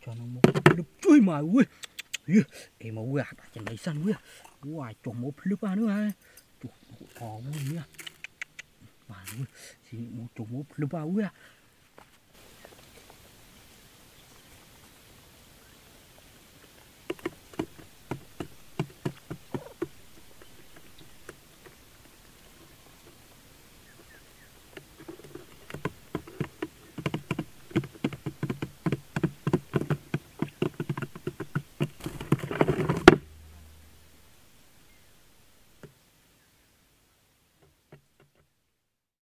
cho nó một lớp chui mà ui em mà ui à chẳng lấy săn ui ngoài trồng một lớp ba nữa ha to ui nha mà ui chỉ một trồng một lớp ba ui